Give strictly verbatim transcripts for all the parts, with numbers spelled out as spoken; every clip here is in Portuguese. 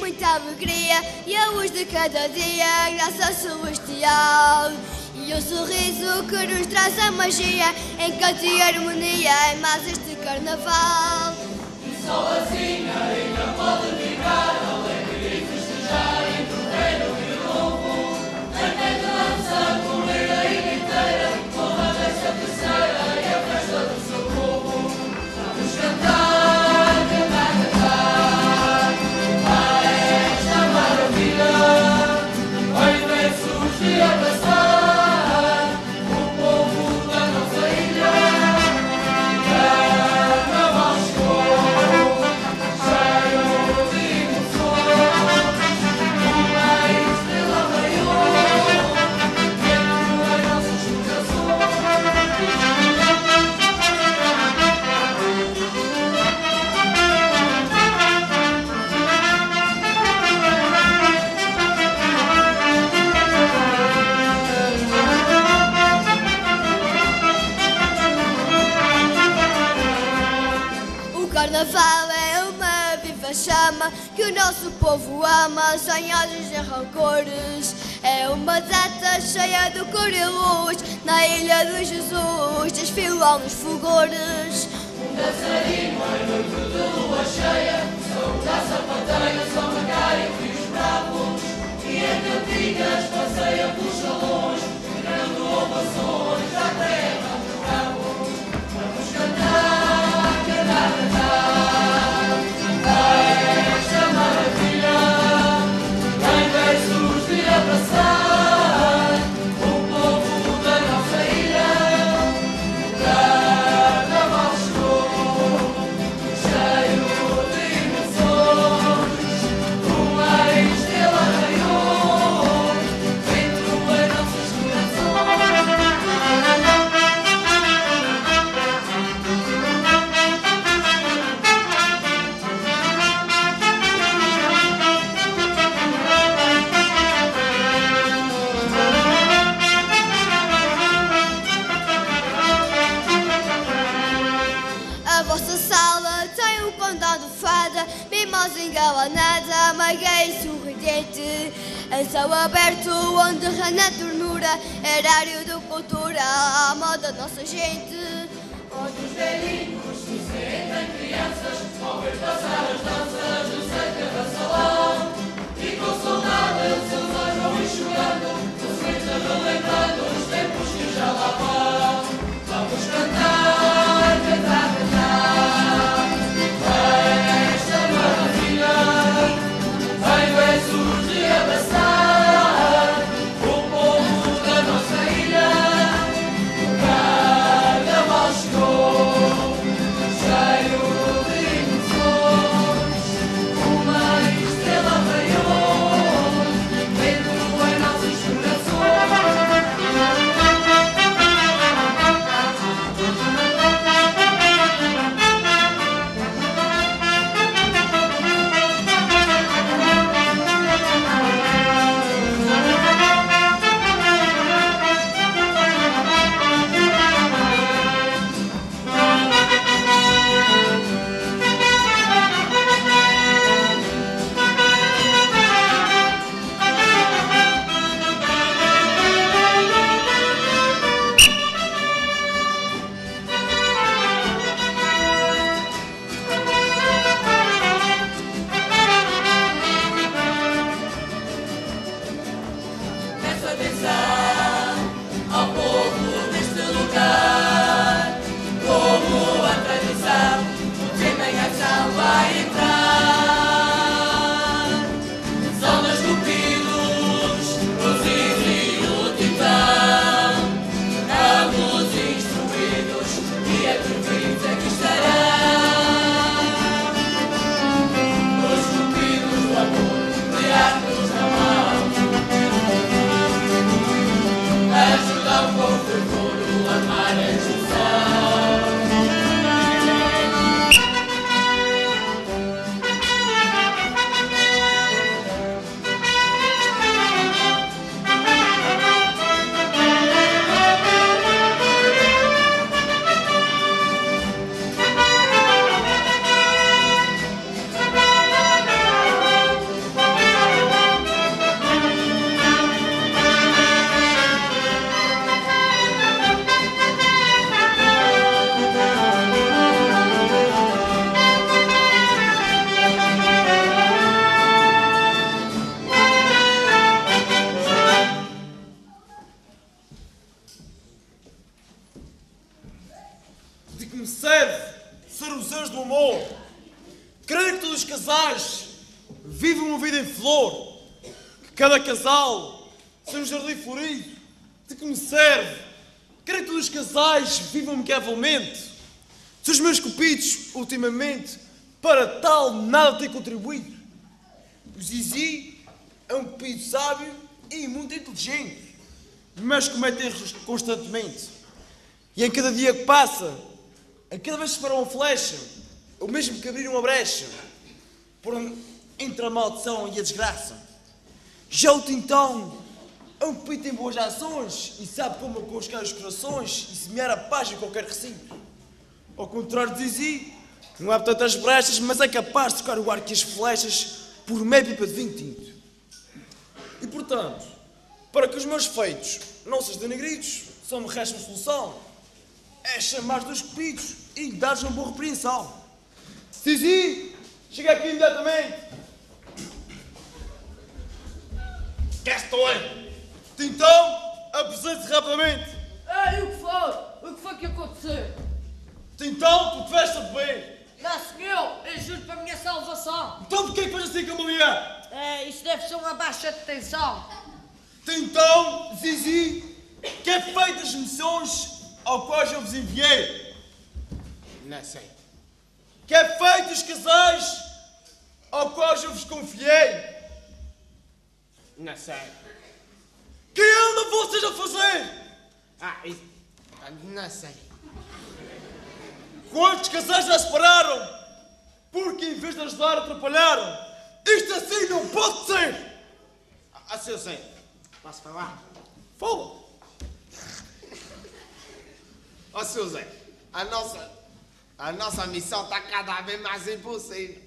muita alegria e a luz de cada dia, graça celestial. E o sorriso que nos traz a magia, encanto e harmonia é mais este carnaval. E só assim ainda pode ficar alegre e festejar entre o reino e o novo. Até que dança com a ilha inteira, com a dança terceira e a festa do seu povo. Vamos cantar, cantar, cantar a esta maravilha, em versos de abraçar o povo da nossa ilha. Carnaval chegou, cheio de emoções, uma estrela raiou dentro das nossas corações. O carnaval é uma viva chama que o nosso povo ama, sem ódios e rancores. É uma data cheia de cor e luz, na ilha de Jesus desfilam nos fulgores. Um dançarino em noite de lua cheia, som da sapateia, São Macário e os bravos, e em cantigas passeia pelos salões, gritando ovações à terra do cabo. Vamos cantar, cantar, cantar a esta maravilha, em versos de abraçar o povo da nossa ilha. Carnaval chegou, cheio de emoções, uma estrela raiou dentro das nossas corações. A vossa sala tem um condão de fada, mimosa engalanada, meiga e sorridente. Em céu aberto onde reina a ternura, erário de cultura, a alma da nossa gente. Onde os velhinhos se sentem crianças, ao ver passar as danças no centro da salão, e com saudade seus olhos vão enxugando, docemente relembrando os tempos que já lá vão. Vamos cantar, cantar, cantar a esta maravilha, em versos de abraçar o povo da nossa ilha. Carnaval chegou, cheio de emoções, uma estrela vivam uma vida em flor, que cada casal seja um jardim florido, de que me serve. Quero que todos os casais vivam amigavelmente. Se os meus cupidos, ultimamente, para tal nada têm contribuído. O Zizi é um cupido sábio e muito inteligente, mas comete erros constantemente. E em cada dia que passa, a cada vez que se para uma flecha, ou mesmo que abrir uma brecha, por entre a maldição e a desgraça. Já o Tintão é um cupido que tem boas ações e sabe como aconchegar os corações e semear a paz em qualquer recinto. Ao contrário de Zizi, não há tantas brechas, mas é capaz de tocar o arco e as flechas por meia pipa de vinho tinto. E portanto, para que os meus feitos não sejam denegridos, só me resta uma solução. É chamar dos cupidos e dar-lhes uma boa repreensão. Zizi, chega aqui imediatamente. Que estou aí? Tintão, apresente-se rapidamente. Ei, o que foi? O que foi que aconteceu? Tintão, tu tiveste a beber. Não, senhor, eu juro para a minha salvação. Então porquê que faz assim com a mulher? É, isso deve ser uma baixa de tensão. Tintão, Zizi, que é feito as missões ao quais eu vos enviei? Não sei. Que é feito os casais ao quais eu vos confiei? Não sei. Que andam vocês a fazer? Ah, isso... Não sei. Quantos casais já se pararam? Porque em vez de ajudar, atrapalharam. Isto assim não pode ser! Ah, seu Zé, posso falar? Fala! Ó, seu Zé, a nossa... A nossa missão está cada vez mais impossível.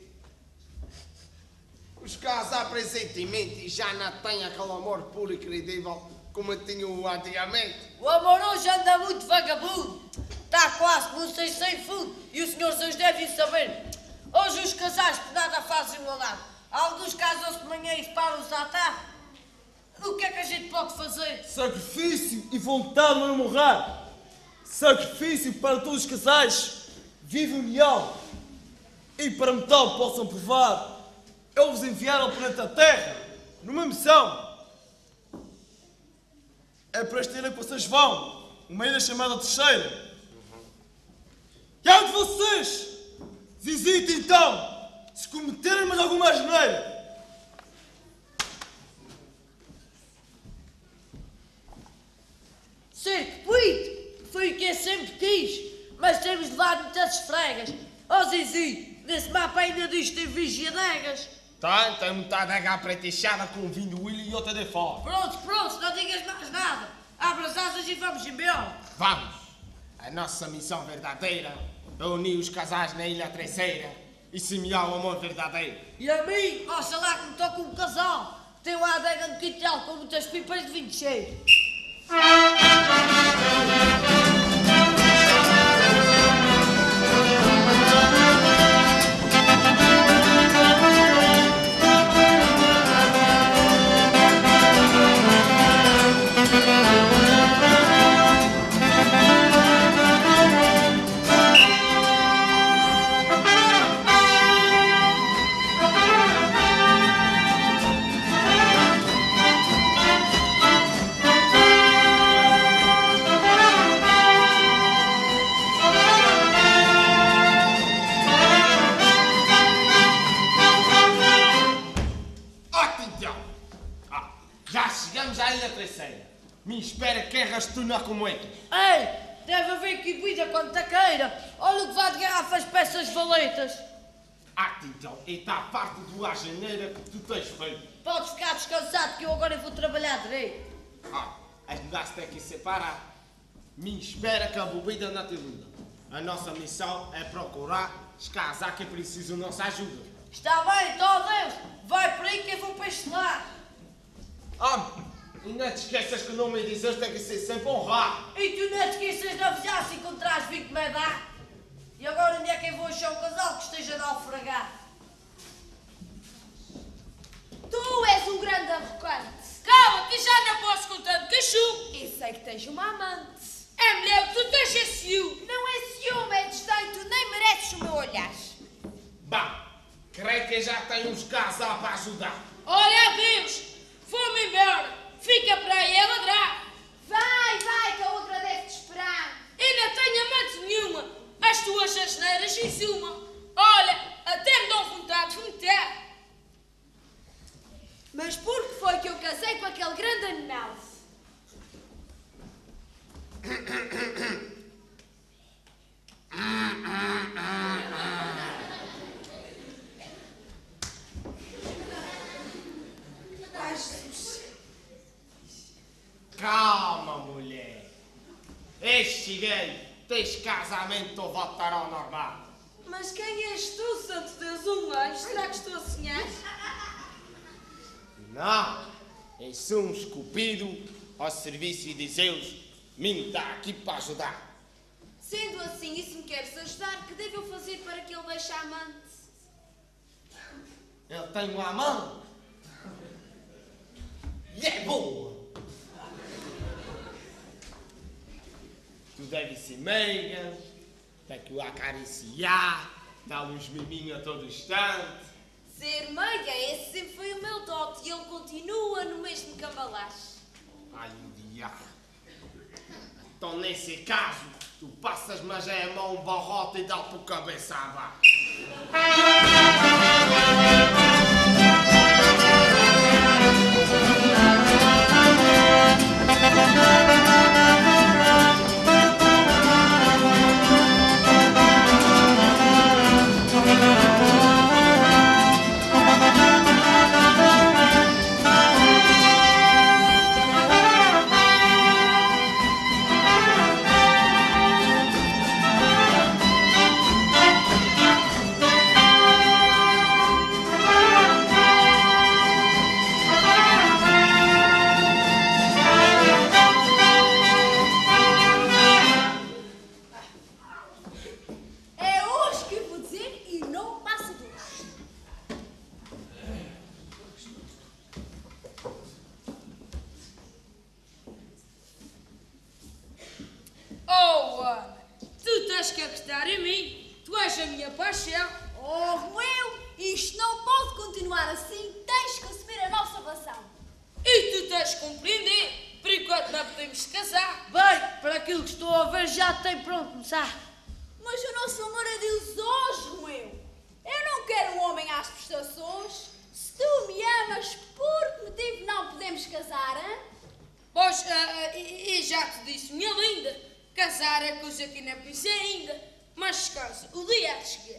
Os casais presentemente já não têm aquele amor puro e credível como tinham antigamente. O amor hoje anda muito vagabundo. Está quase como um seis sem fundo. E os senhores hoje devem saber. Hoje os casais por nada fazem um ao lado. Alguns casam-se de manhã e param-se à tarde. O que é que a gente pode fazer? Sacrifício e vontade não morrer. Sacrifício para todos os casais. Vive união. E para me tal possam provar, eu vos enviar ao planeta Terra numa missão. É para esta ilha que vocês vão. Uma ilha chamada Terceira. E há de vocês, Zizi e Tintão, se cometerem mais alguma asneira. Ser cupido foi o que eu sempre quis. Mas temos de levar muitas esfregas. Ó oh, Zizi, nesse mapa ainda diz que tem vigiadegas. Tem, tem muita adega pretechada com vinho Willy e outra de fora. Pronto, pronto, não digas mais nada. Abre as asas e vamos embora. Vamos! A nossa missão verdadeira é unir os casais na Ilha Terceira e semear o amor verdadeiro. E a mim, oxalá que me toque um casal. Tem uma adega no quintal com muitas pipas de vinho cheio. Me espera que rastuna como é. Ei, deve haver aqui bebida quando taqueira. Olha o que vai de garrafas peças valetas. Ah, então, e está a parte do ar janeira que tu tens feito. Podes ficar descansado que eu agora vou trabalhar direito. Ah, as mudanças têm que separar. Me espera que a bebida não te iluda. A nossa missão é procurar os casais que precisam da nossa ajuda. Está bem, então Deus. Vai por aí que eu vou pestelar. Ah, e não te esqueças que o nome de Deus tem que ser sempre honrado. E tu não te esqueças de avisar se encontrares vinho que me dá. E agora onde é que eu vou achar um casal que esteja a naufragar? Tu és um grande arrogante. Calma, que já não posso contar que chu. E sei que tens uma amante. É melhor que tu tens esse ciúme. Não é ciúme, é desdém. Tu nem mereces o meu olhar. Bah, Creio que já tem uns casal para ajudar. Olha, adeus! Vou-me embora! Fica para aí a ladrar! Vai, vai, que a outra deve te esperar. E não tenho amante nenhuma! As tuas asneiras em suma! Olha, até me dão vontade de vomitar! Mas por que foi que eu casei com aquele grande animal? Calma, mulher. Este gay tens casamento ou votar ao normal. Mas quem és tu, santo Deus, um anjo? Será que estou a sonhar? Não, és um esculpido ao serviço de Zeus. Me está aqui para ajudar. Sendo assim, e se me queres ajudar, que devo eu fazer para que ele deixe a amante? Ele tem uma mão. E é boa. Tu deves ser meiga, tem que o acariciar, dar-lhe uns miminhos a todo instante. Ser meiga, esse sempre foi o meu dote e ele continua no mesmo cambalache. Ai, o diabo. Então, nesse caso, tu passas, mas é a mão barrota e dá por cabeça abaixo. que acreditar em mim. Tu és a minha paixão. Oh, Roeu, isto não pode continuar assim. Tens que assumir a nossa relação. E tu tens de compreender. Por enquanto não podemos casar. Bem, para aquilo que estou a ver já tem pronto começar. Mas o nosso amor é de ilusões, Roeu. Eu não quero um homem às prestações. Se tu me amas, por que motivo não podemos casar, hein? Pois, uh, e, e já te disse, minha linda, casar é coisa que não pensei ainda. Mas descansa, o dia é de chegar.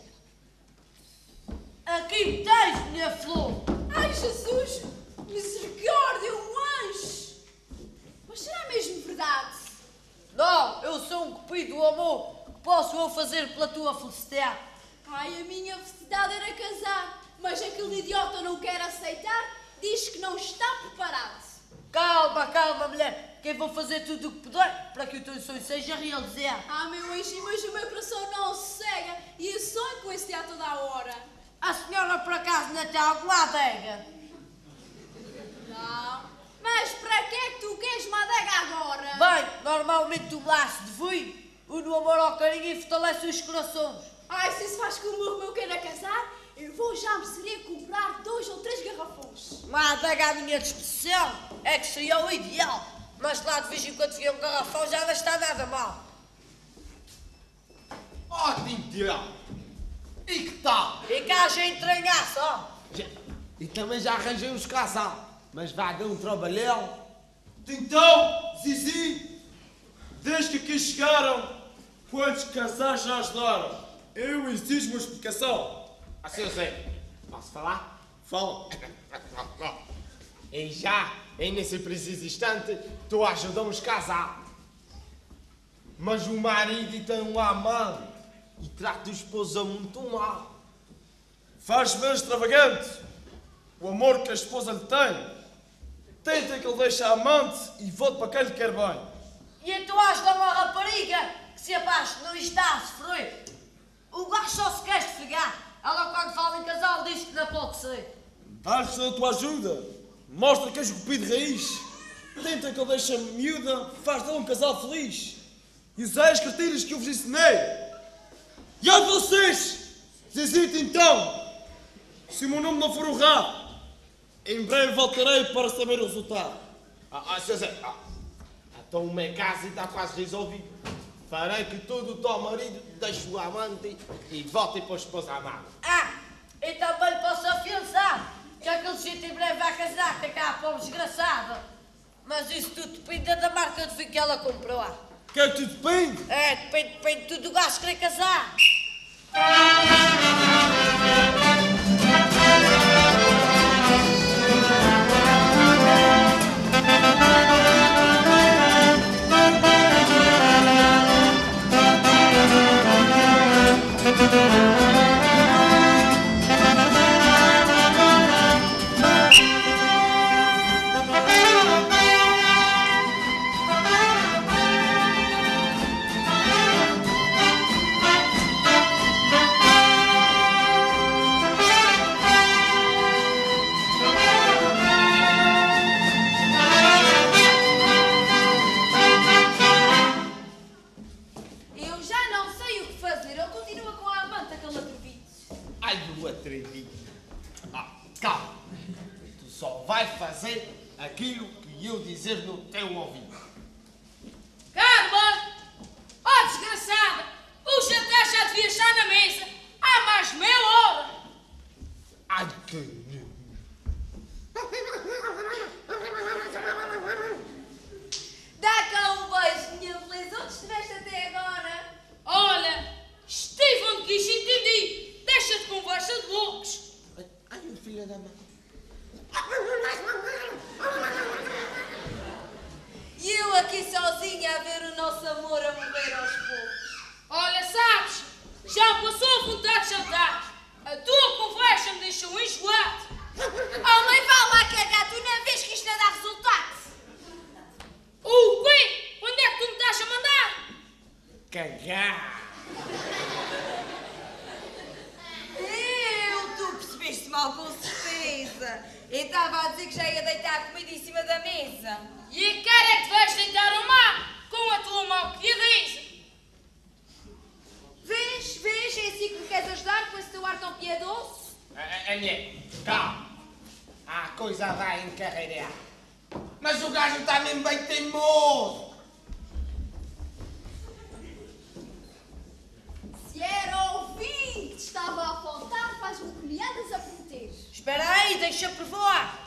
Aqui tens, minha flor. Ai, Jesus, misericórdia, um anjo. Mas será mesmo verdade? Não, eu sou um cupido do amor. Que posso eu fazer pela tua felicidade? Ai, a minha felicidade era casar, mas aquele idiota não quer aceitar, diz que não está preparado. Calma, calma, mulher, que eu vou fazer tudo o que puder para que o teu sonho seja realizado. Ah, meu anjo, mas o meu coração não se cega e eu sonho com esse dia toda a hora. A senhora por acaso não tem alguma adega? Não. Mas para que é que tu queres uma adega agora? Bem, normalmente o laço de vinho, o no amor ao carinho e fortalece os corações. Ai, se isso faz com o meu irmão queira casar, eu vou já me seria comprar dois ou três garrafões. Uma adega à minha disposição é que seria o ideal. Mas lá de vez em quando via um garrafão já não está nada mal. Ótimo, diabo! E que tal? E cá já entranhar só. E também já arranjei uns casal, mas vai dar um trabalhão. Então, Zizi, desde que aqui chegaram, quantos casais já ajudaram? Eu exijo uma explicação. Assim eu sei. Posso falar? Fala. E já, e nesse preciso instante, tu ajudamos casal. Mas o marido tem um amante e trata a esposa muito mal. Faz bem extravagante. O amor que a esposa lhe tem. Tenta que ele deixe a amante e volte para quem lhe quer bem. E então ajuda uma rapariga que se apaixonou e está a sofrer. O gajo só se quer esfregar. Ela quando fala em casal diz que não pode ser. Dá-lhe toda a tua ajuda. Mostra que és cupido de raiz. Tenta que ele deixe a miúda, faz dele um casal feliz. E usai as cartilhas que eu vos ensinei. E a vocês, Zizito então, Se o meu nome não for honrado, em breve voltarei para saber o resultado. Ah, ah, Seu Zé, ah, então o meu caso está quase resolvido. Farei que todo o teu marido deixe o amante e volte para a esposa amada. Ah, e também lhe posso afiançar que aquele sítio em breve vai casar, tem cá para um desgraçado. Mas isso tudo depende da marca de vinho que ela comprou. Que é que tudo depende? É, depende, depende de tudo do gajo que querer casar. Eu já não sei o que fazer. Ele continua com a amante, aquele atrevido. Ai, o atrevido. Ah, calma. Tu só vai fazer aquilo que eu dizer no teu ouvido. Carla! Oh, desgraçada! O jantar já devia estar na mesa há mais de meia hora! Ai, que... Dá cá um beijo, minha beleza. Onde estiveste até agora? Olha, estive onde quis e entendi. Deixa de conversa de loucos. Ai, ai, o filho da mãe. E eu aqui sozinha a ver o nosso amor a morrer aos poucos. Olha, sabes, já passou a vontade de jantar. A tua conversa me deixou enjoado. Oh, mãe, vá lá cagar. Tu não vês que isto não dá resultado. O quê? Onde é que tu me estás a mandar? Cagar. Eu, tu percebeste mal com certeza. Eu estava a dizer que já ia deitar a comida em cima da mesa. E a cara é que vais deitar ao mar com a tua malcriadeza. Vês, vês, é assim que me queres ajudar com esse teu ar tão piedoso? Anhé, calma. A coisa vai encarreirar. Mas o gajo está mesmo bem teimoso. Se era o vinho que te estava a faltar, faz o que me andas a prometer. Espera aí, deixa provar.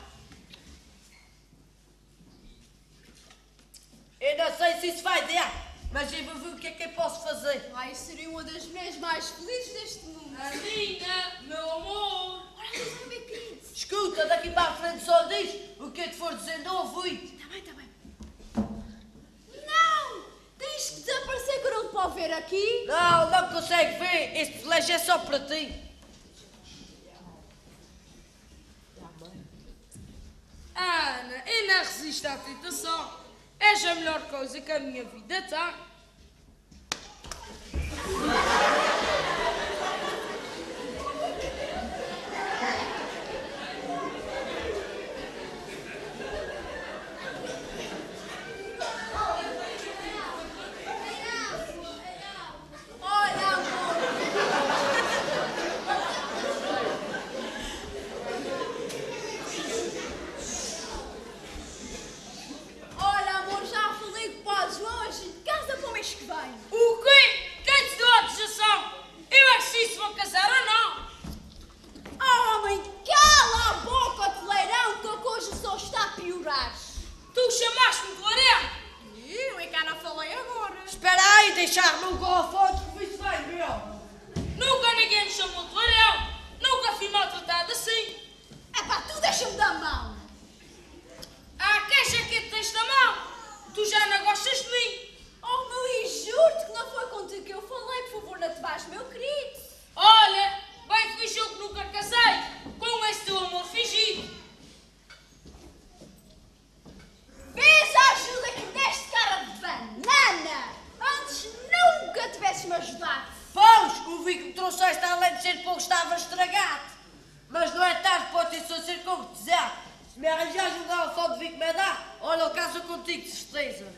Eu não sei se isso vai dar, mas eu vou ver o que é que eu posso fazer. Ai, seria uma das mulheres mais felizes deste mundo. Anitta, meu amor. Ora, deixa-me ver, querido. Escuta, daqui para a frente só diz o que eu te for dizendo ouvi. Está bem, está bem. Não! Tens que desaparecer que eu não te posso ver aqui. Não, não consegue ver. Este privilégio é só para ti. Ana, eu não resisto à tentação. És a melhor coisa que a minha vida tem. Olha, amor. Olha, amor, já falei com o Padre João, a gente casa para o mês que vem. O quê? Quem te deu a autorização? Eu é que sei se vou casar ou não. Oh, homem, cala a boca, teleirão, que a coisa só está a piorar. Tu chamaste-me de laranja. Eu é que não falei agora. Espera aí, deixar-me o golfote que isso vai ver. Nunca ninguém me chamou de laranja. Nunca fui maltratado assim. Epá, tu deixa-me da mão. Ah, queixa que te tens da mão. Tu já não gostas de mim. Oh, meu, e juro-te que não foi contigo que eu falei. Por favor, não te vais, meu querido. Olha, bem fingiu que nunca casei com esse teu amor fingido. Vês a ajuda que deste, cara de banana. Antes nunca tivesses-me ajudado. Pois, o vinho que me trouxeste além de ser pouco estava estragado. Mas não é tarde para ter só ser concretizado. Se me arranjares um garrafão de vinho que me dá, olha, eu caso contigo, de certeza.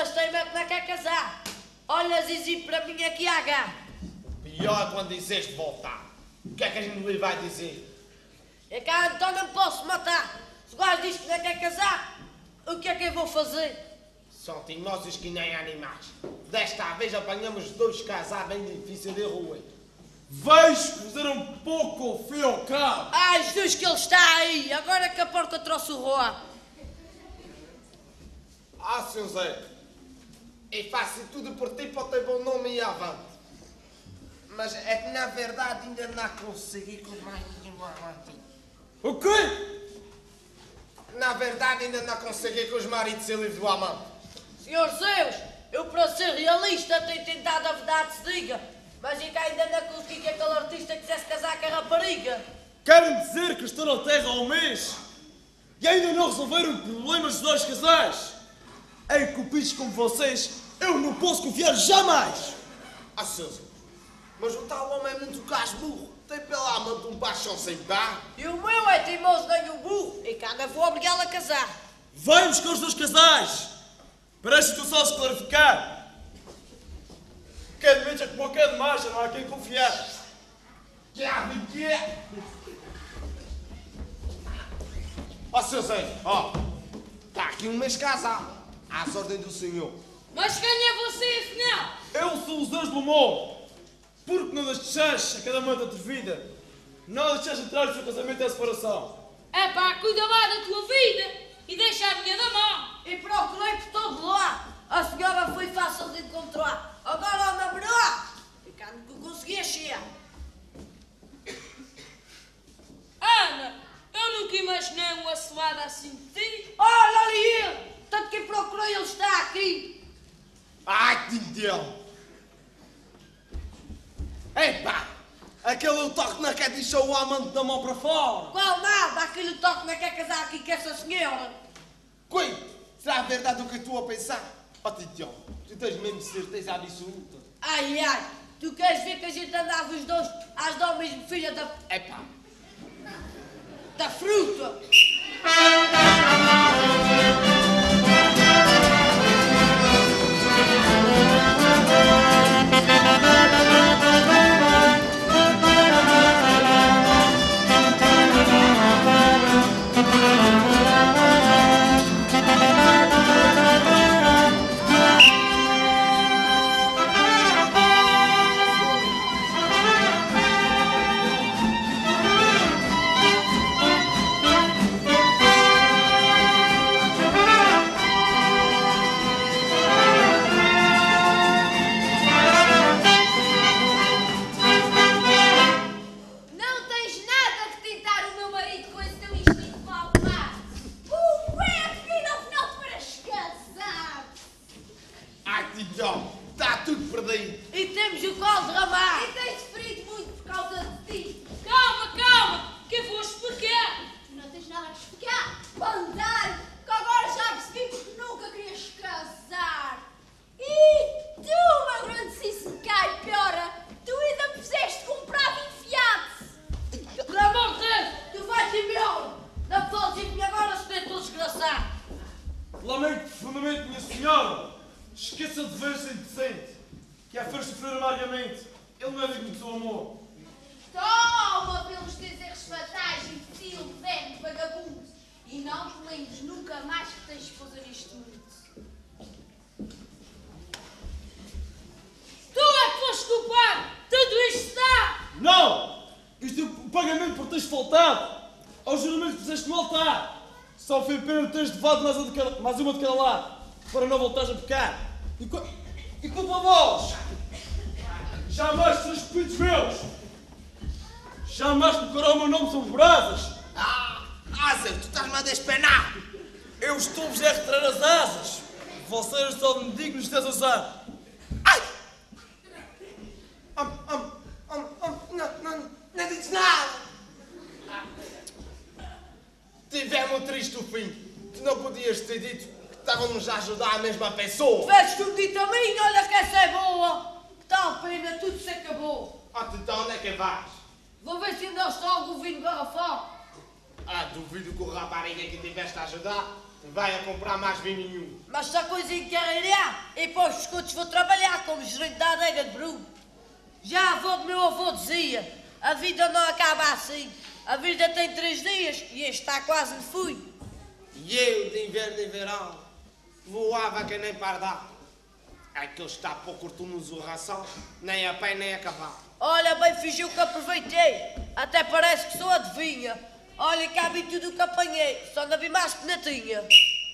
mas teima que não quer casar. Olha, Zizi, para mim aqui há gá. Pior quando disseste voltar. O que é que a gente lhe vai dizer? É que a Antônia me posso matar. Se o gajo diz que não quer casar, o que é que eu vou fazer? São tinhosos que nem animais. Desta vez apanhamos dois casais bem difíceis de roer. Vejo que vos era um pouco ao fim ao cabo. Ai, Jesus, que ele está aí. Agora que a porca trouxe o roa. Ah, seu Zé, eu faço tudo por ti para ter bom nome e avante. Mas é que na verdade ainda não consegui com mais nenhum avante. O quê? Na verdade ainda não consegui com os maridos se livre do amante. Senhor Zeus, eu para ser realista tenho tentado a verdade se diga. Mas é que ainda não consegui que aquele artista quisesse casar com a rapariga. Querem dizer que estão na Terra há um mês e ainda não resolveram os problemas dos dois casais? Em cupidos como vocês, eu não posso confiar jamais! Ah, seu Zé, mas o tal homem é muito casmurro. Tem pela amante um paixão sem par. E o meu é teimoso nem o burro. E cá não vou obrigá-lo a casar. Vamos com os dois casais! Para a situação se clarificar. Quer de menos é como quer de mais, não há quem confiar. Que que é? Ó, seu Zé, ó, está aqui um mês casado, às ordens do senhor. Mas quem é você, afinal? Eu sou os dois do amor. Porque não deixaste a cada mãe atrevida? Não deixaste entrar no seu casamento e a separação? É pá, cuida lá da tua vida e deixa a minha na mão. E procurei por todo lado. A senhora foi fácil de encontrar. Agora anda a melhor. E cá não consegui achar. Ana, eu nunca imaginei uma selada assim de ti. Olha ali ele. Tanto que procurei, ele está aqui. Ai, que dele! Epá! Aquele é o toque na quer deixou o amante da mão para fora! Qual nada? Aquele toque não quer casar aqui com essa senhora. Coito! Será verdade o que eu estou a pensar? Ó, Titião, tu tens mesmo certeza absoluta? Ai, ai. Tu queres ver que a gente andava os dois às da mesma filha da... Epá! da fruta? Lamento profundamente, minha senhora. Esqueça de ver ser indecente, que a fez sofrer amargamente. Ele não é digno do seu amor. Toma pelos dizeres fatais, imbecil, verme, vagabundo. E não te lembres nunca mais que tens esposa neste mundo. Tu é que foste culpado! Tudo isto está! Não! Isto é o pagamento por teres faltado ao juramento que fizeste no altar. Só foi pena teres levado mais, de cada, mais uma de cada lado, para não voltares a pecar. E, co e culpa a vós! Jamais sereis espíritos meus! Jamais tocará o meu nome sobre brasas! Ah, Asa, tu estás-me a despenar! Eu estou-vos a retirar as asas! Vocês são dignos de as usar! Ai! Am, am, am, am, não, não, não disse nada! Tivemos um triste fim. Tu não podias ter dito que estávamos a ajudar a mesma pessoa. Tiveste tudo dito a mim, olha que essa é boa. Que tal pena, tudo se acabou. Ah, então onde é que vais? Vou ver se ainda está algum vinho garrafão. Ah, duvido que o rapariga que tiveste a ajudar vai a comprar mais bem nenhum. Mas se a coisa encarreirar, e para os escudos vou trabalhar como gerente da adega de Bruno. Já a avó do meu avô dizia, a vida não acaba assim. A vida tem três dias e este está quase de fui. E eu, de inverno e verão, voava que nem pardal. Aquele está pouco curto-nos ração, nem a pé nem a cavalo. Olha, bem fingiu que aproveitei. Até parece que sou adivinha. Olha, cá vi tudo o que apanhei, só não vi mais que natinha.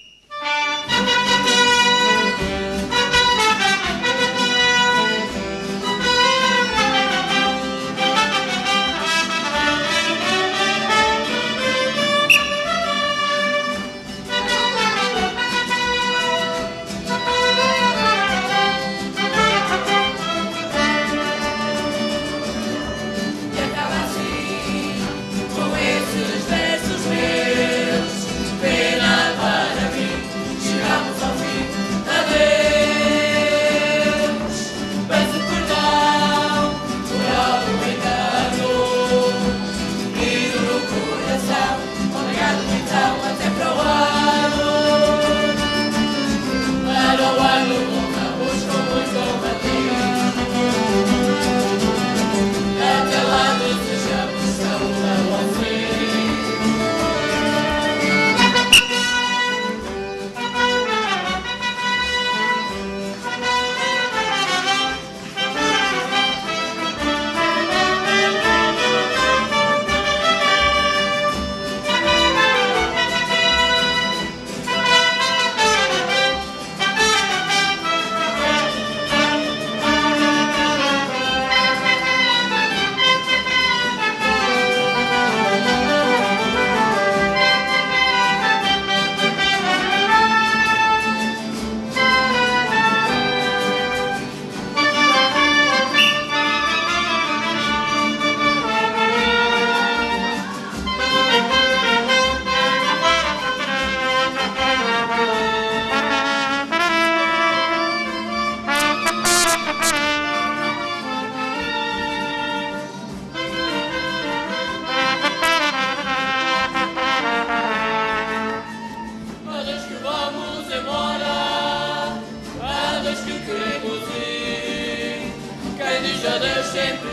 Sempre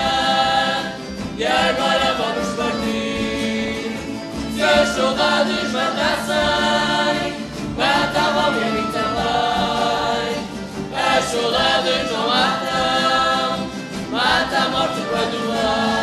chora e agora vamos partir. Se as saudades matassem, matava alguém também. As saudades não matam, mata a morte quando vai.